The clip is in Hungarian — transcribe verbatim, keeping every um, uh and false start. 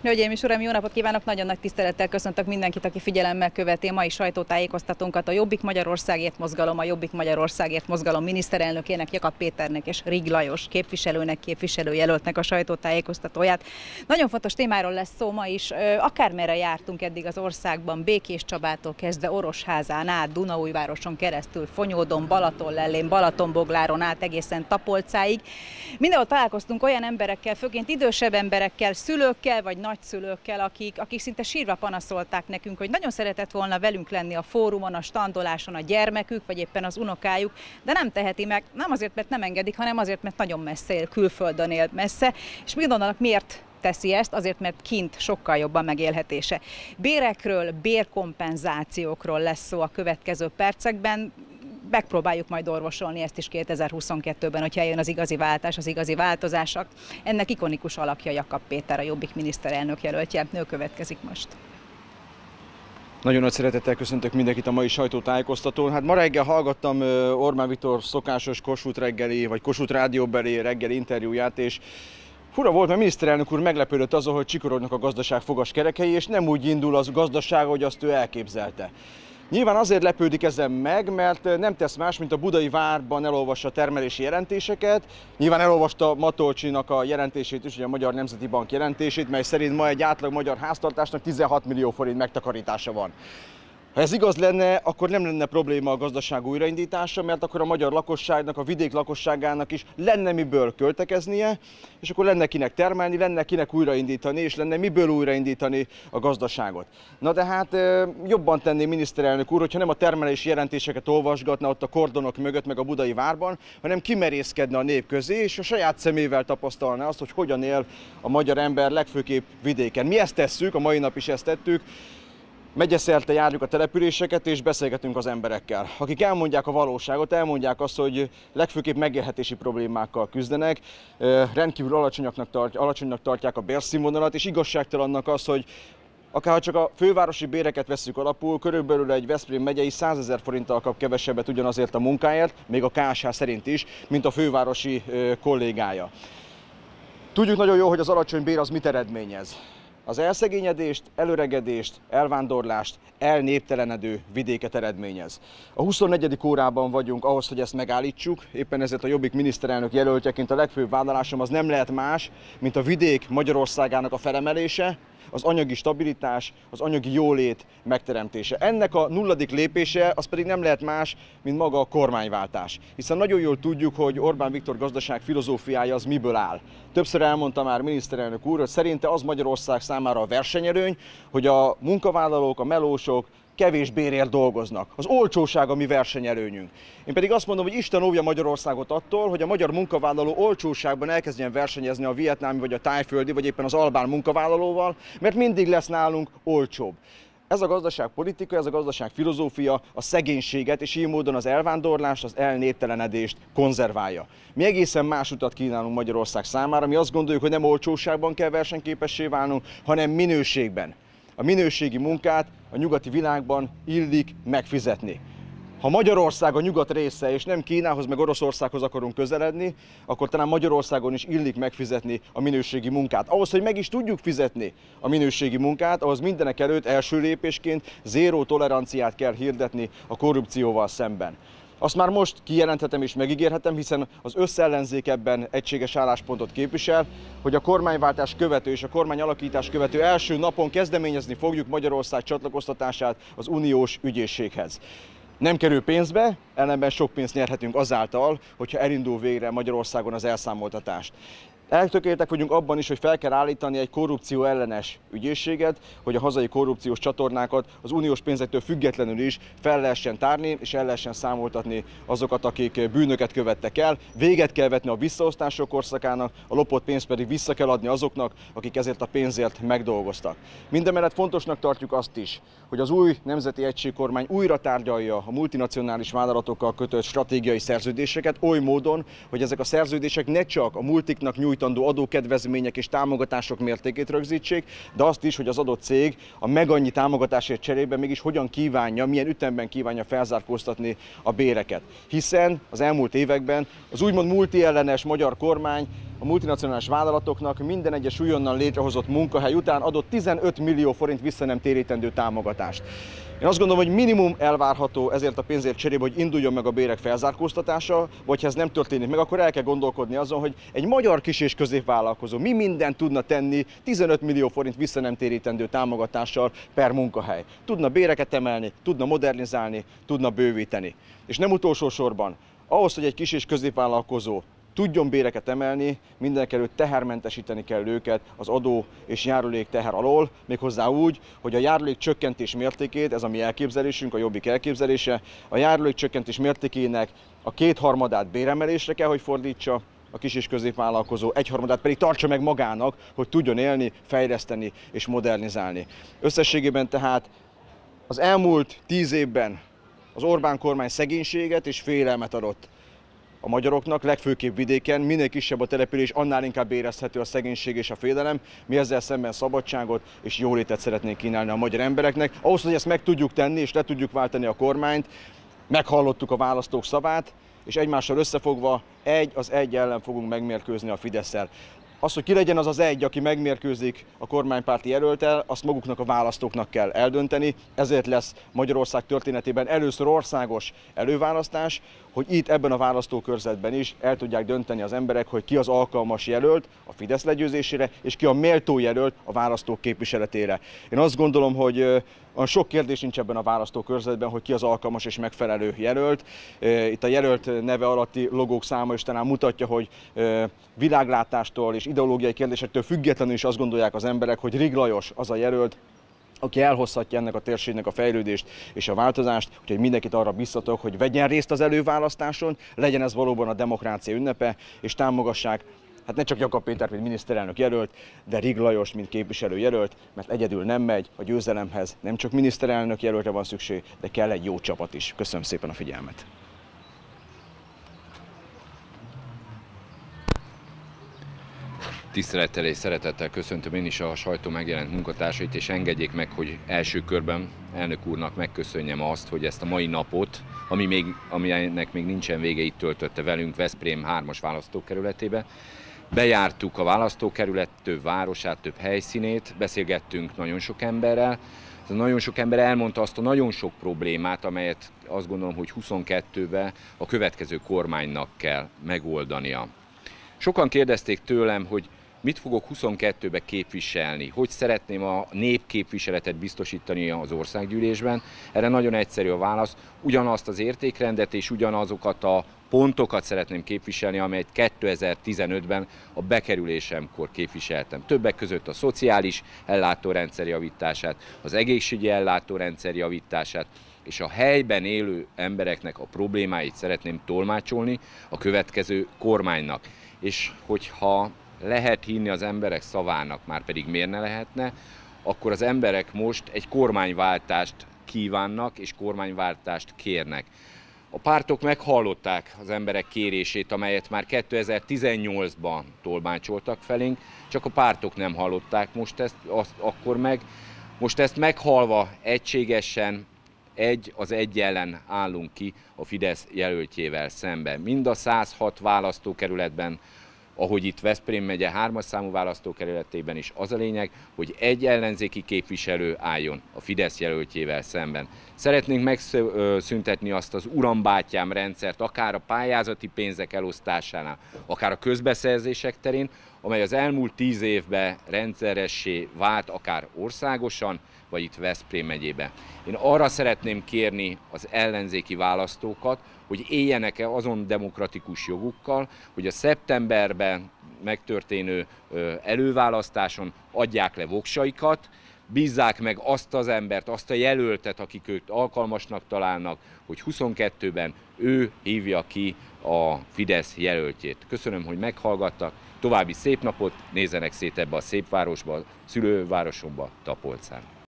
Hölgyeim és uraim, jó napot kívánok! Nagyon nagy tisztelettel köszöntök mindenkit, aki figyelemmel követi a mai sajtótájékoztatónkat. A Jobbik Magyarországért Mozgalom, a Jobbik Magyarországért Mozgalom miniszterelnökének, Jakab Péternek és Rig Lajos képviselőnek, képviselőjelöltnek a sajtótájékoztatóját. Nagyon fontos témáról lesz szó ma is. Akármerre jártunk eddig az országban, Békéscsabától kezdve Orosházán át, Dunaújvároson keresztül, Fonyódon, Balatonlellén, Balatonbogláron át egészen Tapolcáig. Mindenhol találkoztunk olyan emberekkel, főként idősebb emberekkel, szülőkkel vagy nagyszülőkkel, akik, akik szinte sírva panaszolták nekünk, hogy nagyon szeretett volna velünk lenni a fórumon, a standoláson a gyermekük, vagy éppen az unokájuk, de nem teheti meg, nem azért, mert nem engedik, hanem azért, mert nagyon messze él, külföldön él messze. És mit gondolnak, miért teszi ezt? Azért, mert kint sokkal jobban megélhetése. Bérekről, bérkompenzációkról lesz szó a következő percekben. Megpróbáljuk majd orvosolni ezt is kétezer-huszonkettőben, hogyha eljön az igazi váltás, az igazi változások. Ennek ikonikus alakja Jakab Péter, a Jobbik miniszterelnök jelöltje. Ő következik most. Nagyon nagy szeretettel köszöntök mindenkit a mai sajtótájékoztatón. Hát ma reggel hallgattam Orbán Viktor szokásos Kossuth reggeli, vagy Kossuth rádióbeli reggeli interjúját, és fura volt, mert miniszterelnök úr meglepődött azon, hogy csikorognak a gazdaság fogaskerekei, és nem úgy indul az gazdaság, hogy azt ő elképzelte. Nyilván azért lepődik ezen meg, mert nem tesz más, mint a Budai Várban elolvassa a termelési jelentéseket. Nyilván elolvasta Matolcsinak a jelentését is, ugye a Magyar Nemzeti Bank jelentését, mely szerint ma egy átlag magyar háztartásnak tizenhat millió forint megtakarítása van. Ha ez igaz lenne, akkor nem lenne probléma a gazdaság újraindítása, mert akkor a magyar lakosságnak, a vidék lakosságának is lenne miből költekeznie, és akkor lenne kinek termelni, lenne kinek újraindítani, és lenne miből újraindítani a gazdaságot. Na de hát jobban tenné miniszterelnök úr, hogyha nem a termelési jelentéseket olvasgatna ott a kordonok mögött, meg a Budai Várban, hanem kimerészkedne a nép közé, és a saját szemével tapasztalná azt, hogy hogyan él a magyar ember, legfőképp vidéken. Mi ezt tesszük, a mai nap is ezt tettük. Megyeszerte járjuk a településeket és beszélgetünk az emberekkel, akik elmondják a valóságot, elmondják azt, hogy legfőképp megélhetési problémákkal küzdenek, rendkívül alacsonynak, tart, alacsonynak tartják a bérszínvonalat, és igazságtalannak az, hogy akár csak a fővárosi béreket vesszük alapul, körülbelül egy Veszprém megyei százezer forinttal kap kevesebbet ugyanazért a munkáért, még a ká es há szerint is, mint a fővárosi kollégája. Tudjuk nagyon jó, hogy az alacsony bér az mit eredményez. Az elszegényedést, előregedést, elvándorlást, elnéptelenedő vidéket eredményez. A huszonnegyedik órában vagyunk ahhoz, hogy ezt megállítsuk, éppen ezért a Jobbik miniszterelnök jelöltjeként a legfőbb vállalásom az nem lehet más, mint a vidék Magyarországának a felemelése, az anyagi stabilitás, az anyagi jólét megteremtése. Ennek a nulladik lépése az pedig nem lehet más, mint maga a kormányváltás. Hiszen nagyon jól tudjuk, hogy Orbán Viktor gazdaság filozófiája az miből áll. Többször elmondta már miniszterelnök úr, hogy szerinte az Magyarország számára a versenyelőny, hogy a munkavállalók, a melósok kevés bérért dolgoznak. Az olcsóság a mi versenyelőnyünk. Én pedig azt mondom, hogy Isten óvja Magyarországot attól, hogy a magyar munkavállaló olcsóságban elkezdjen versenyezni a vietnámi, vagy a tájföldi, vagy éppen az albán munkavállalóval, mert mindig lesz nálunk olcsóbb. Ez a gazdaságpolitika, ez a gazdaság filozófia a szegénységet és így módon az elvándorlást, az elnéptelenedést konzerválja. Mi egészen más utat kínálunk Magyarország számára, mi azt gondoljuk, hogy nem olcsóságban kell versenyképessé válnunk, hanem minőségben. A minőségi munkát a nyugati világban illik megfizetni. Ha Magyarország a nyugat része, és nem Kínához meg Oroszországhoz akarunk közeledni, akkor talán Magyarországon is illik megfizetni a minőségi munkát. Ahhoz, hogy meg is tudjuk fizetni a minőségi munkát, ahhoz mindenek előtt első lépésként zéró toleranciát kell hirdetni a korrupcióval szemben. Azt már most kijelenthetem és megígérhetem, hiszen az összellenzék ebben egységes álláspontot képvisel, hogy a kormányváltás követő és a kormányalakítás követő első napon kezdeményezni fogjuk Magyarország csatlakoztatását az uniós ügyészséghez. Nem kerül pénzbe, ellenben sok pénzt nyerhetünk azáltal, hogyha elindul végre Magyarországon az elszámoltatást. Eltökéltek vagyunk abban is, hogy fel kell állítani egy korrupció ellenes ügyészséget, hogy a hazai korrupciós csatornákat az uniós pénzektől függetlenül is fel lehessen tárni és el lehessen számoltatni azokat, akik bűnöket követtek el. Véget kell vetni a visszaosztások korszakának, a lopott pénzt pedig vissza kell adni azoknak, akik ezért a pénzért megdolgoztak. Mindemellett fontosnak tartjuk azt is, hogy az új nemzeti egységkormány újra tárgyalja a multinacionális vállalatokkal kötött stratégiai szerződéseket oly módon, hogy ezek a szerződések ne csak a multiknak nyújtanak nyújtandó adókedvezmények és támogatások mértékét rögzítsék, de azt is, hogy az adott cég a meg annyi támogatásért cserébe mégis hogyan kívánja, milyen ütemben kívánja felzárkóztatni a béreket. Hiszen az elmúlt években az úgymond multiellenes magyar kormány a multinacionális vállalatoknak minden egyes újonnan létrehozott munkahely után adott tizenöt millió forint vissza nem térítendő támogatást. Én azt gondolom, hogy minimum elvárható ezért a pénzért cserébe, hogy induljon meg a bérek felzárkóztatása, vagy ha ez nem történik meg, akkor el kell gondolkodni azon, hogy egy magyar kis- és középvállalkozó mi mindent tudna tenni tizenöt millió forint vissza nem térítendő támogatással per munkahely. Tudna béreket emelni, tudna modernizálni, tudna bővíteni. És nem utolsó sorban, ahhoz, hogy egy kis- és középvállalkozó tudjon béreket emelni, mindenekelőtt tehermentesíteni kell őket az adó és járulék teher alól, méghozzá úgy, hogy a járulék csökkentés mértékét, ez a mi elképzelésünk, a Jobbik elképzelése, a járulék csökkentés mértékének a kétharmadát béremelésre kell, hogy fordítsa, a kis- és középvállalkozó egyharmadát pedig tartsa meg magának, hogy tudjon élni, fejleszteni és modernizálni. Összességében tehát az elmúlt tíz évben az Orbán kormány szegénységet és félelmet adott a magyaroknak, legfőképp vidéken, minél kisebb a település, annál inkább érezhető a szegénység és a félelem. Mi ezzel szemben szabadságot és jólétet szeretnénk kínálni a magyar embereknek. Ahhoz, hogy ezt meg tudjuk tenni és le tudjuk váltani a kormányt, meghallottuk a választók szavát, és egymással összefogva egy az egy ellen fogunk megmérkőzni a Fidesszel. Az, hogy ki legyen az az egy, aki megmérkőzik a kormánypárti jelölttel, azt maguknak a választóknak kell eldönteni. Ezért lesz Magyarország történetében először országos előválasztás, hogy itt ebben a választókörzetben is el tudják dönteni az emberek, hogy ki az alkalmas jelölt a Fidesz legyőzésére, és ki a méltó jelölt a választók képviseletére. Én azt gondolom, hogy olyan sok kérdés nincs ebben a választókörzetben, hogy ki az alkalmas és megfelelő jelölt. Itt a jelölt neve alatti logók száma is talán mutatja, hogy világlátástól és ideológiai kérdésektől függetlenül is azt gondolják az emberek, hogy Rig Lajos az a jelölt, aki elhozhatja ennek a térségnek a fejlődést és a változást, úgyhogy mindenkit arra biztatok, hogy vegyen részt az előválasztáson, legyen ez valóban a demokrácia ünnepe, és támogassák hát ne csak Jakab Pétert, mint miniszterelnök jelölt, de Rig Lajost, mint képviselő jelölt, mert egyedül nem megy a győzelemhez, nem csak miniszterelnök jelöltre van szükség, de kell egy jó csapat is. Köszönöm szépen a figyelmet! Tisztelettel és szeretettel köszöntöm én is a sajtó megjelent munkatársait, és engedjék meg, hogy első körben elnök úrnak megköszönjem azt, hogy ezt a mai napot, ami még, aminek még nincsen vége, itt töltötte velünk Veszprém hármas választókerületébe. Bejártuk a választókerület több városát, több helyszínét, beszélgettünk nagyon sok emberrel. Nagyon sok ember elmondta azt a nagyon sok problémát, amelyet azt gondolom, hogy huszonkettőben a következő kormánynak kell megoldania. Sokan kérdezték tőlem, hogy mit fogok huszonkettőben képviselni, hogy szeretném a népképviseletet biztosítani az országgyűlésben. Erre nagyon egyszerű a válasz, ugyanazt az értékrendet és ugyanazokat a pontokat szeretném képviselni, amelyet kétezer-tizenötben a bekerülésemkor képviseltem. Többek között a szociális ellátórendszer javítását, az egészségügyi ellátórendszer javítását, és a helyben élő embereknek a problémáit szeretném tolmácsolni a következő kormánynak. És hogyha lehet hinni az emberek szavának, már pedig miért ne lehetne, akkor az emberek most egy kormányváltást kívánnak és kormányváltást kérnek. A pártok meghallották az emberek kérését, amelyet már kétezer-tizennyolcban tolmácsoltak felénk, csak a pártok nem hallották most ezt, azt, akkor meg. Most ezt meghalva egységesen egy az egy ellen állunk ki a Fidesz jelöltjével szemben. Mind a százhat választókerületben, ahogy itt Veszprém megye hármas számú választókerületében is az a lényeg, hogy egy ellenzéki képviselő álljon a Fidesz jelöltjével szemben. Szeretnénk megszüntetni azt az urambátyám rendszert, akár a pályázati pénzek elosztásánál, akár a közbeszerzések terén, amely az elmúlt tíz évben rendszeressé vált, akár országosan, vagy itt Veszprém megyében. Én arra szeretném kérni az ellenzéki választókat, hogy éljenek -e azon demokratikus jogukkal, hogy a szeptemberben megtörténő előválasztáson adják le voksaikat, bízzák meg azt az embert, azt a jelöltet, akik őt alkalmasnak találnak, hogy huszonkettőben ő hívja ki a Fidesz jelöltjét. Köszönöm, hogy meghallgattak, további szép napot, nézzenek szét ebbe a szép városba, szülővárosomba, Tapolcán.